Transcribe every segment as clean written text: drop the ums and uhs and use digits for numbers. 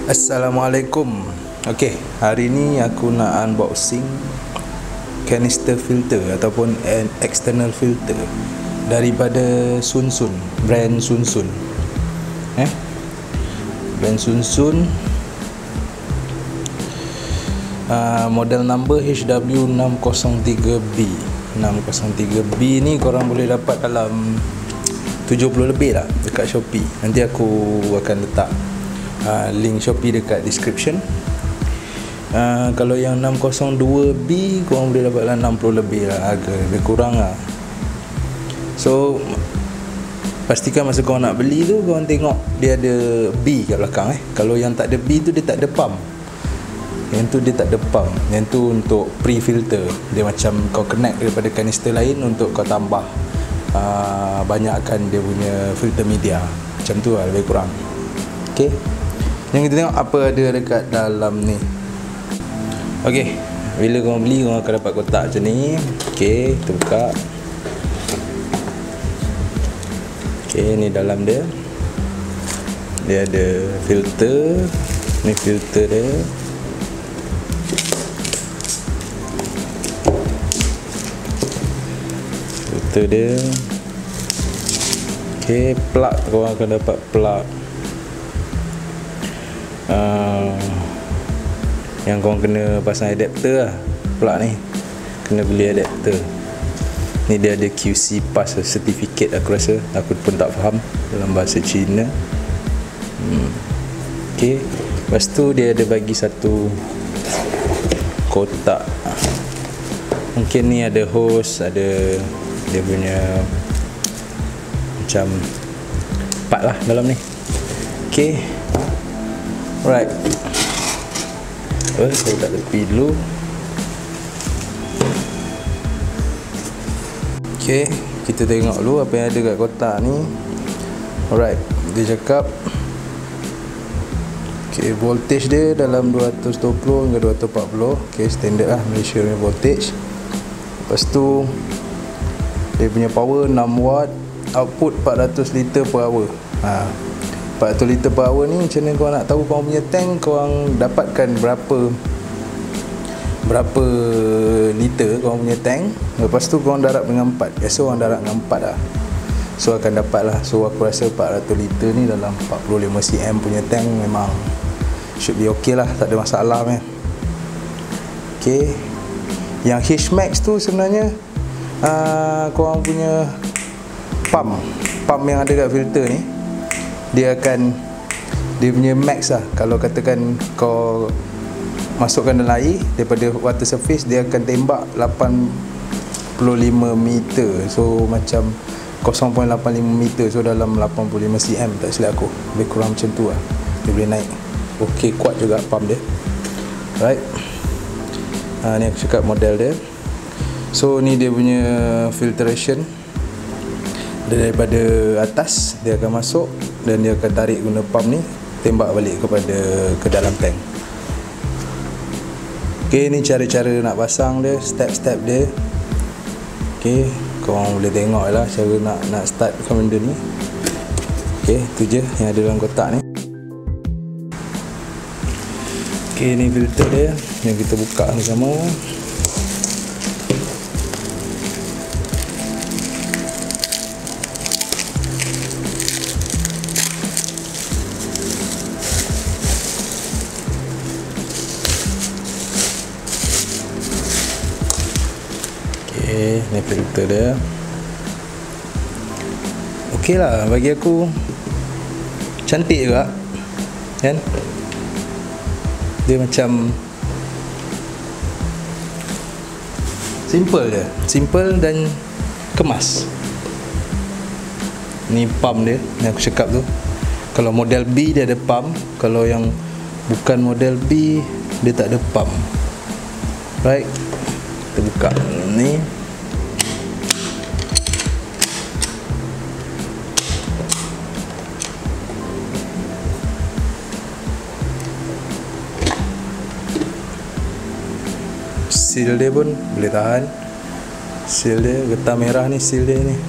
Assalamualaikum. Okey, hari ni aku nak unboxing canister filter ataupun an external filter daripada Sunsun, brand Sunsun. Brand Sunsun, model number HW603B. 603B ni korang boleh dapat dalam 70 lebih lah dekat Shopee. Nanti aku akan letak link Shopee dekat description. Kalau yang 602B korang boleh dapat dalam 60 lebih lah, harga lebih kurang lah. So pastikan masa korang nak beli tu korang tengok dia ada B kat belakang. Kalau yang tak ada B tu dia tak ada pump. Yang tu dia tak ada pump. Yang tu untuk pre-filter. Dia macam kau connect daripada kanister lain untuk kau tambah banyakkan dia punya filter media. Macam tu lah lebih kurang. Okay, yang kita tengok apa ada dekat dalam ni. Okay, bila korang beli korang akan dapat kotak macam ni. Okay, kita buka. Okay, ni dalam dia. Dia ada filter. Ni filter dia. Filter dia. Okay, plug, korang akan dapat plug. Yang korang kena pasang adapter lah. Plug ni kena beli adapter. Ni dia ada QC Pass certificate aku rasa. Aku pun tak faham dalam bahasa Cina. Okay, lepas tu dia ada bagi satu kotak. Mungkin ni ada hose, ada dia punya macam part lah dalam ni. Okay, right. Saya tak tepi dulu. Okay, kita tengok dulu apa yang ada kat kotak ni. Alright, dia cakap okay, voltage dia dalam 220 hingga 240. Okay, standard lah Malaysia punya voltage. Lepas tu dia punya power 6 watt, output 400 liter per hour. 400 liter per hour ni macam mana korang nak tahu korang punya tank korang dapatkan berapa liter korang punya tank. Lepas tu korang darab dengan 4. Biasa orang darab dengan 4 lah. So akan dapat lah. So aku rasa 400 liter ni dalam 45 cm punya tank memang should be okay lah, tak ada masalah meh. Okay, yang H-Max tu sebenarnya korang punya pump yang ada kat filter ni, dia akan, dia punya max lah. Kalau katakan kau masukkan dalam air daripada water surface, dia akan tembak 85 meter. So macam 0.85 meter. So dalam 85 cm tak silap aku, lebih kurang macam tu lah. Dia boleh naik. Ok, kuat juga pump dia. Right, ni aku cakap model dia. So ni dia punya filtration. Daripada atas dia akan masuk dan dia akan tarik guna pump ni, tembak balik ke dalam tank. Ok, ni cara-cara nak pasang dia, step-step dia. Ok, korang boleh tengok lah cara nak start benda ni. Ok, tu je yang ada dalam kotak ni. Ok, ni filter dia yang kita buka sama-sama. Ni filter dia. Okey lah, bagi aku cantik juga kan. Dia macam simple je, simple dan kemas. Ni pump dia yang aku cakap tu. Kalau model B dia ada pump, kalau yang bukan model B dia tak ada pump. Right, kita buka ni. Seal dia pun boleh tahan. Seal dia, getah merah ni seal dia ni.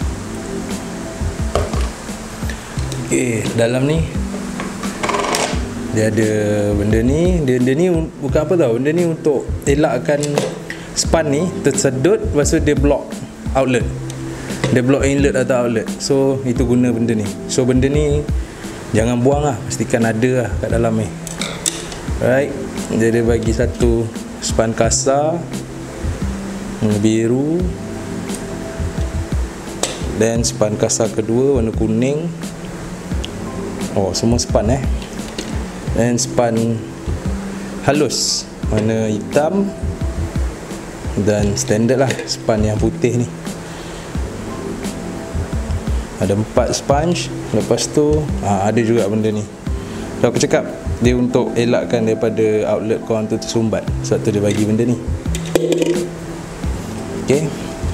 Okey, dalam ni Dia ada benda ni. Benda ni bukan apa tau, benda ni untuk elakkan span ni tersedut, lepas tu dia block outlet, dia block inlet atau outlet. So itu guna benda ni. So benda ni jangan buang lah, pastikan ada lah kat dalam ni. Alright, dia bagi satu span kasar biru, dan span kasar kedua warna kuning. Oh, semua span dan span halus warna hitam, dan standard lah span yang putih ni. Ada 4 sponge. Lepas tu ada juga benda ni. So aku cakap dia untuk elakkan daripada outlet korang tu tersumbat, sebab tu dia bagi benda ni. Okay,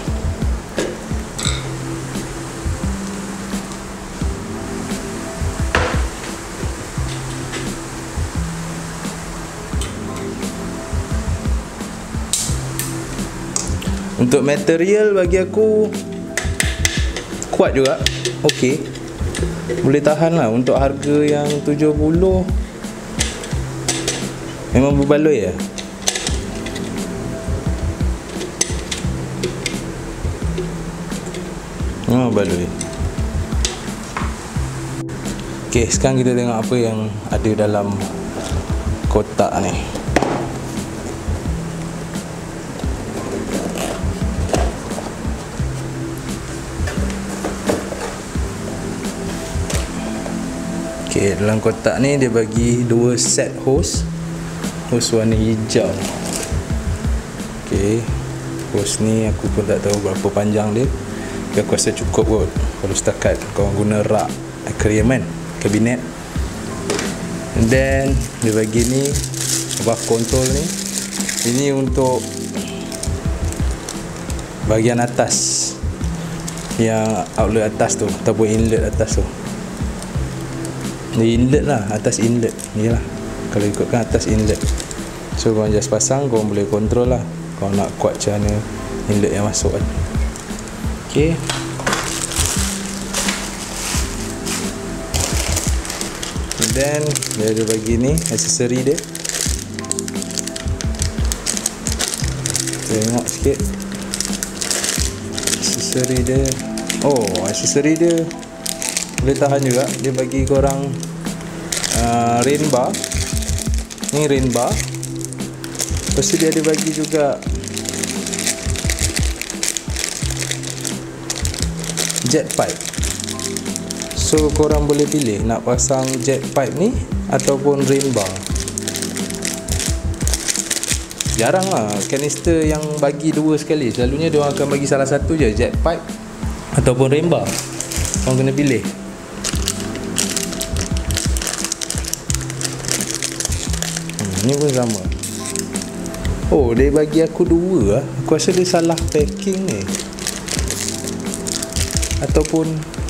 untuk material bagi aku kuat juga. Okey, boleh tahan lah. Untuk harga yang 70 memang berbaloi ya. Memang berbaloi. Okey, sekarang kita tengok apa yang ada dalam kotak ni. Okay, dalam kotak ni dia bagi 2 set hose. Hose warna hijau. Okay, hose ni aku pun tak tahu berapa panjang dia, tapi aku rasa cukup kot kalau setakat korang guna rak aquarium kan, kabinet. And then dia bagi ni valve control ni. Ini untuk bahagian atas, yang outlet atas tu ataupun inlet atas tu. Ni inlet lah, atas inlet ni lah, kalau ikutkan atas inlet. So korang just pasang, korang boleh kontrol lah korang nak kuat macam mana inlet yang masuk kan. Okay, and then dia ada bagi ni aksesori dia. Tengok sikit aksesori dia. Oh, aksesori dia boleh tahan juga. Dia bagi korang rain bar. Ni rain bar. Lepas tu dia ada bagi juga jet pipe. So korang boleh pilih nak pasang jet pipe ni ataupun rain bar. Jarang lah kanister yang bagi dua sekali. Selalunya dia akan bagi salah satu je, jet pipe ataupun rain bar. Korang kena pilih. Ni pun sama. Oh, dia bagi aku 2 lah. Aku rasa dia salah packing ni, ataupun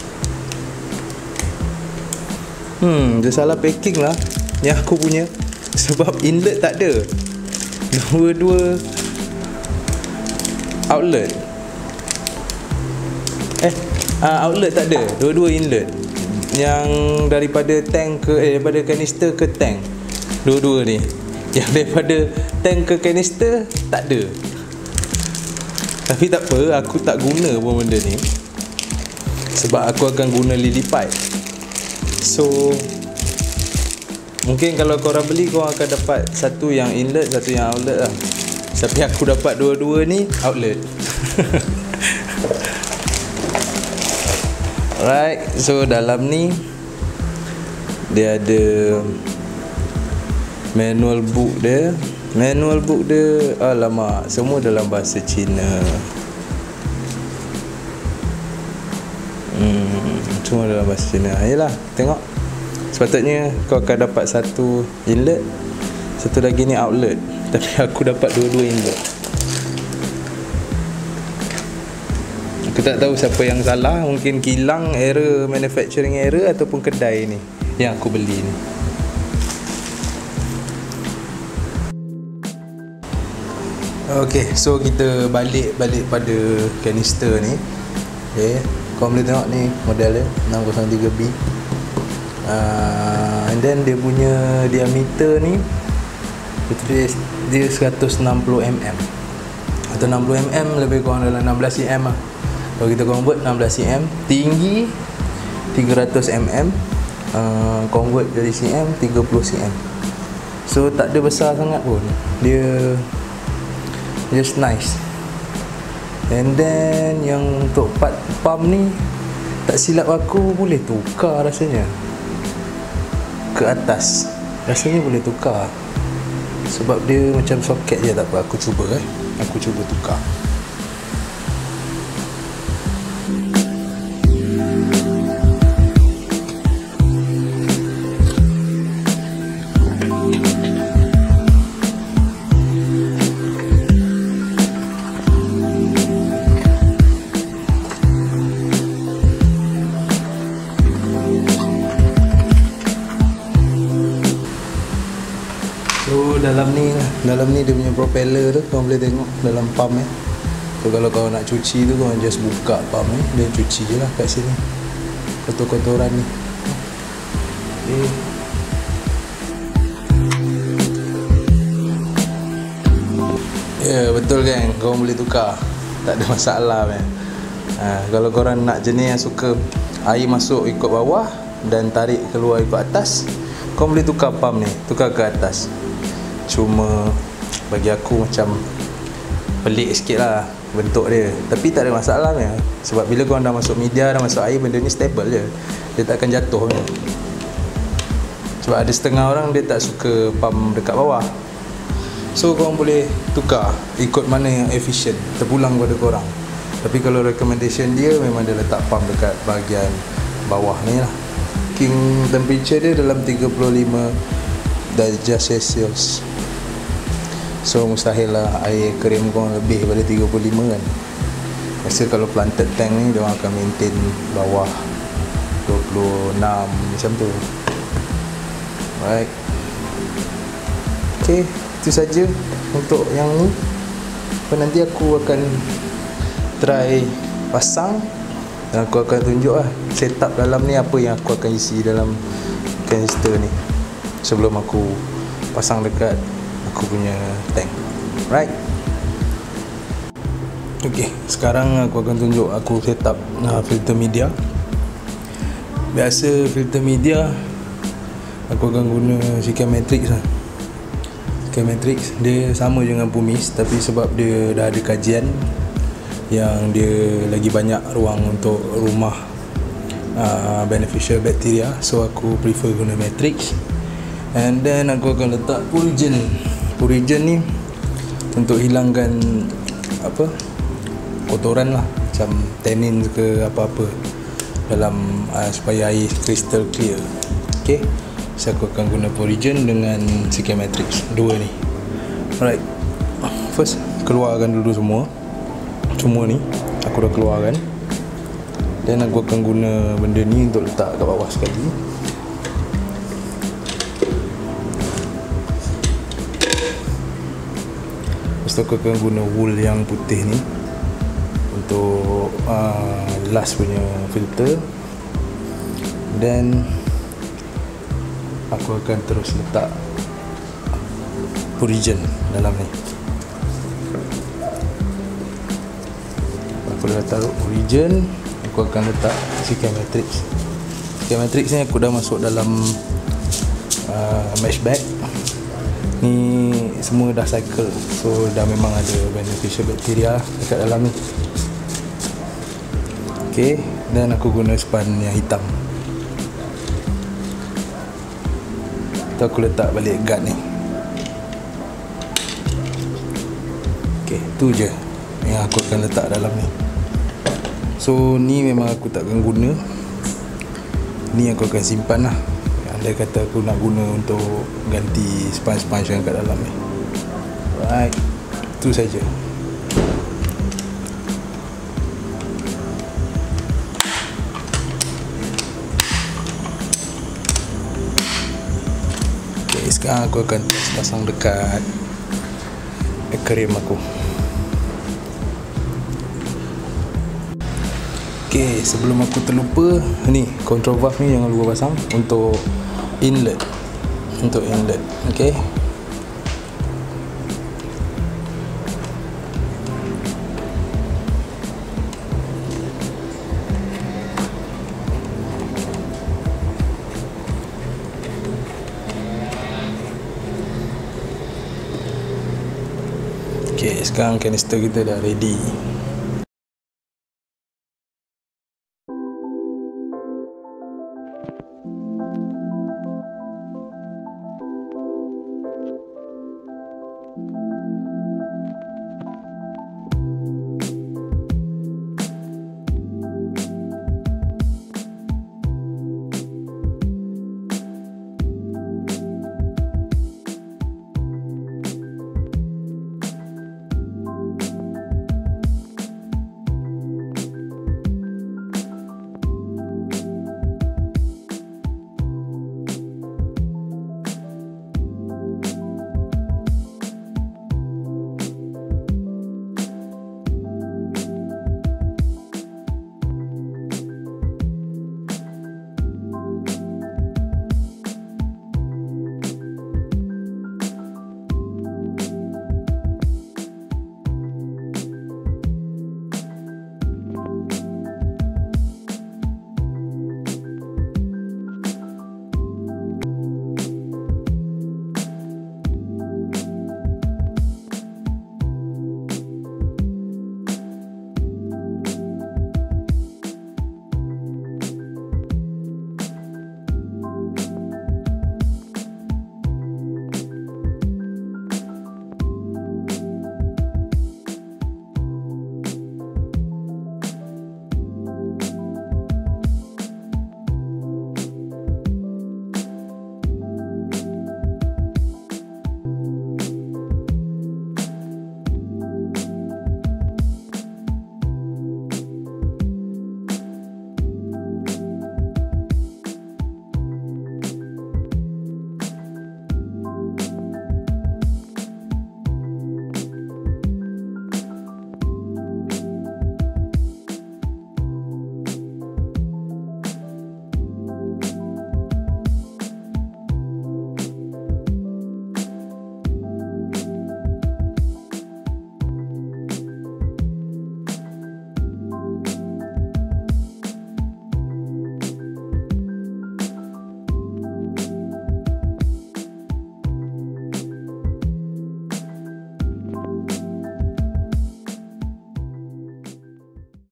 dia salah packing lah yang aku punya, sebab inlet tak ada. Dua-dua outlet outlet tak ada. Dua-dua inlet yang daripada tank ke daripada kanister ke tank. Dua-dua ni yang daripada tank ke kanister tak ada. Tapi tak apa, aku tak guna pun benda ni, sebab aku akan guna lily pipe. So mungkin kalau korang beli, korang akan dapat satu yang inlet, satu yang outlet lah. Tapi aku dapat dua-dua ni outlet. Alright, so dalam ni dia ada manual book dia. Manual book dia, alamak, semua dalam bahasa Cina. Semua dalam bahasa Cina. Ayolah, tengok. Sepatutnya kau akan dapat satu inlet, satu lagi ni outlet. Tapi aku dapat dua-dua inlet. Aku tak tahu siapa yang salah. Mungkin kilang, error, manufacturing error, ataupun kedai ni yang aku beli ni. Okay, so kita balik pada kanister ni. Okay, kau boleh tengok ni model dia 603B. And then dia punya diameter ni dia 160 mm atau 60 mm, lebih kurang dalam 16 cm lah. Kalau kita convert 16 cm, tinggi 300 mm, convert dari cm 30 cm. So tak ada besar sangat pun, dia just nice. And then yang untuk part pump ni, tak silap aku boleh tukar rasanya ke atas, rasanya boleh tukar sebab dia macam soket je. Tak apa, aku cuba tukar. So dalam ni dia punya propeller tu, kau boleh tengok dalam pump ni. So kalau kau nak cuci tu, kau just buka pump ni, dia cuci je lah kat sini kotor-kotoran ni. Okay. Ya, betul kan, kau boleh tukar, tak ada masalah kan. Kalau korang nak jenis yang suka air masuk ikut bawah dan tarik keluar ikut atas, kau boleh tukar pump ni, tukar ke atas. Cuma bagi aku macam pelik sikit lah bentuk dia, tapi tak ada masalah ni. Sebab bila korang dah masuk media, dah masuk air, benda ni stable je, dia tak akan jatuh ni. Sebab ada setengah orang dia tak suka pump dekat bawah. So korang boleh tukar ikut mana yang efisien, terpulang pada korang. Tapi kalau recommendation dia, memang dia letak pump dekat bahagian bawah ni lah. King temperature dia dalam 35 darjah Celsius. So mustahil lah air krim korang lebih pada 35 kan. Rasa kalau planted tank ni, dia orang akan maintain bawah 26 macam tu. Alright. Okay, itu saja untuk yang ni. Nanti aku akan try pasang dan aku akan tunjuk lah setup dalam ni, apa yang aku akan isi dalam canister ni sebelum aku pasang dekat aku punya tank. Right. Okay, sekarang aku akan tunjuk aku setup filter media. Biasa filter media aku akan guna CK Matrix lah. CK Matrix dia sama dengan Pumice, tapi sebab dia dah ada kajian yang dia lagi banyak ruang untuk rumah beneficial bacteria, so aku prefer guna Matrix. And then aku akan letak Purigen. Purigen ni untuk hilangkan apa, kotoran lah, macam tannin ke apa-apa dalam supaya air crystal clear. Okay, so aku akan guna Purigen dengan CK Matrix, dua ni. Alright, first keluarkan dulu semua ni aku dah keluarkan. Dan aku akan guna benda ni untuk letak kat bawah sekali. Lepas tu aku akan guna wool yang putih ni untuk last punya filter. Dan aku akan terus letak Purigen dalam ni. Aku dah taruh Purigen, aku akan letak CK Matrix. CK Matrix ni aku dah masuk dalam mesh bag ni, semua dah cycle, so dah memang ada beneficial bacteria dekat dalam ni. Okay, dan aku guna span yang hitam. Tu aku letak balik guard ni. Okay, tu je yang aku akan letak dalam ni. So ni memang aku takkan guna, ni aku akan simpan lah. Andai kata aku nak guna untuk ganti sponge-sponge yang kat dalam ni. Alright, tu saja. Okay, sekarang aku akan pasang dekat aquarium aku. Okay, sebelum aku terlupa, ni control valve ni jangan lupa pasang untuk inlet. Okay. Okay, sekarang kanister kita dah ready.